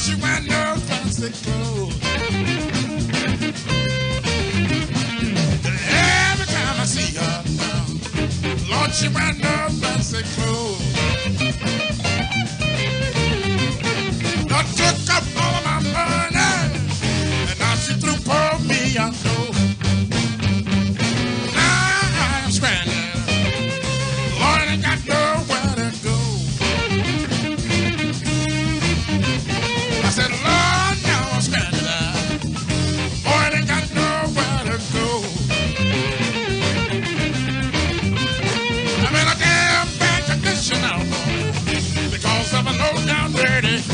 she wear no fancy clothes. Every time I see her now, Lord, she wear no fancy clothes. I took up all of my money, and now she threw for me on clothes. Now I am stranded. Lord, I ain't got nowhere to go. I said, Lord, now I'm stranded. Lord, I ain't got nowhere to go. I'm in a damn bad condition now, Lord, because of a low-down dirty.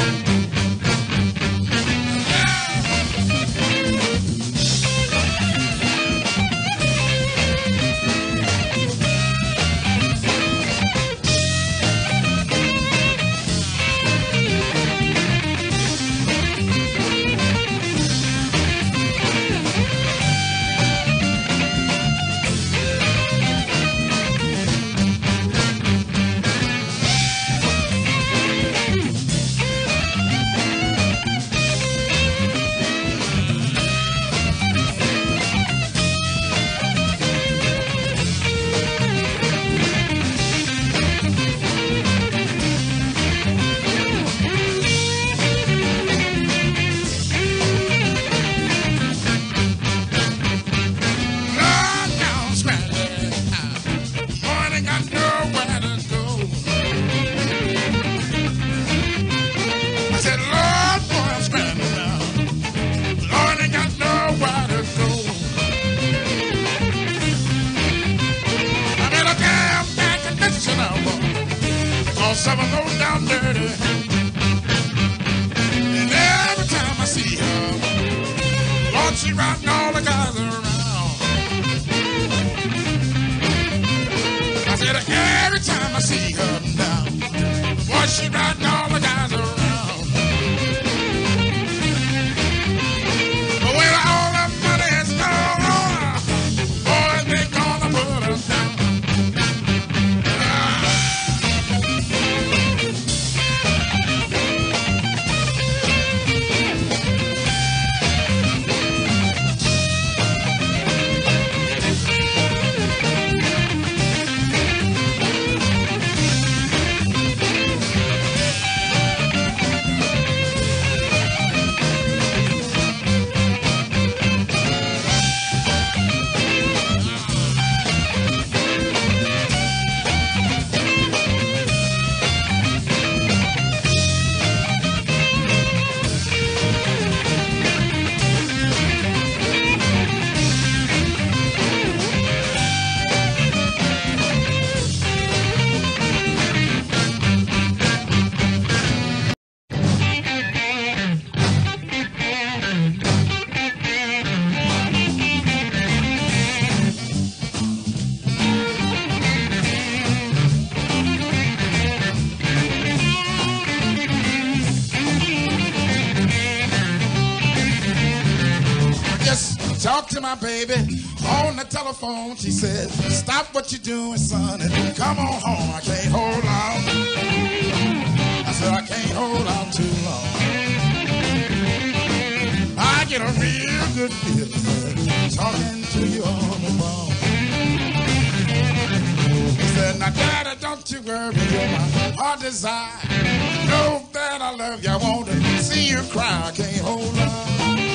Some of those down dirty. And every time I see her, Lord, she riding all the guys around. I said, every time I see her now, boy, she riding all the guys around. But when all that money is gone on, boy, they gonna put her down. Talk to my baby on the telephone. She said, stop what you're doing, son, and come on home. I can't hold on. I said, I can't hold on too long. I get a real good feeling talking to you on the phone. He said, now, Daddy, don't you worry, you're my heart desire. Know that I love you, I want to see you cry. I can't hold on.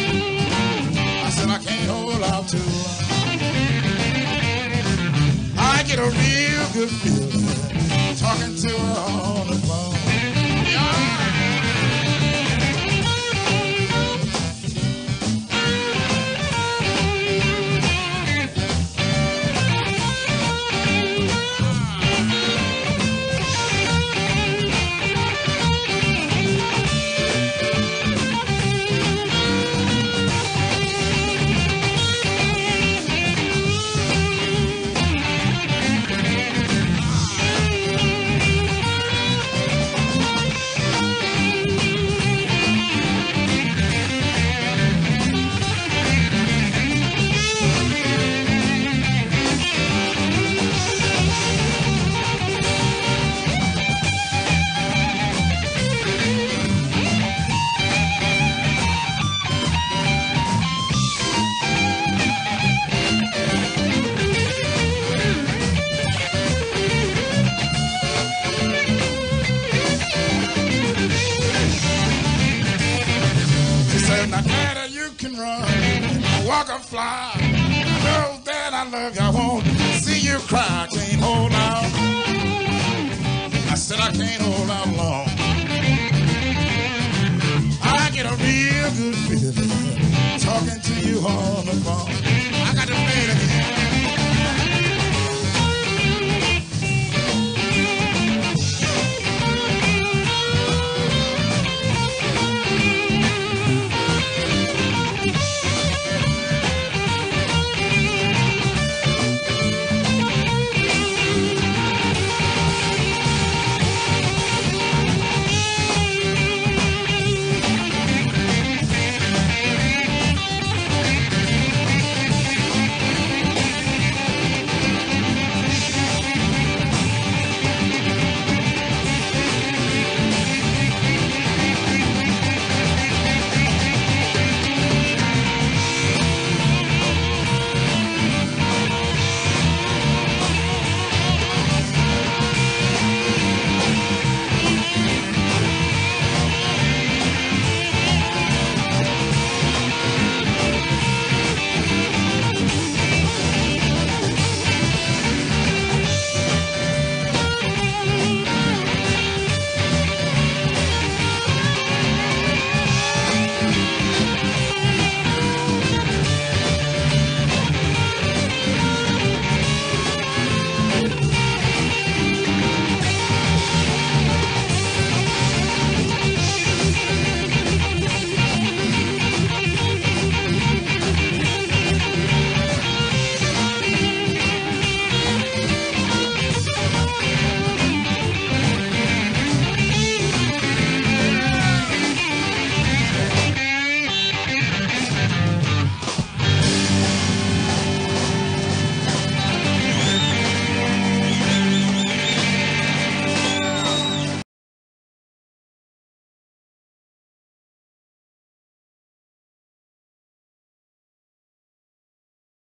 I can't hold out too long. I get a real good feeling talking to her on the phone. can run, walk or fly. I know that I love you. I won't see you cry. I can't hold out. I said I can't hold out long. I get a real good feeling talking to you on the phone.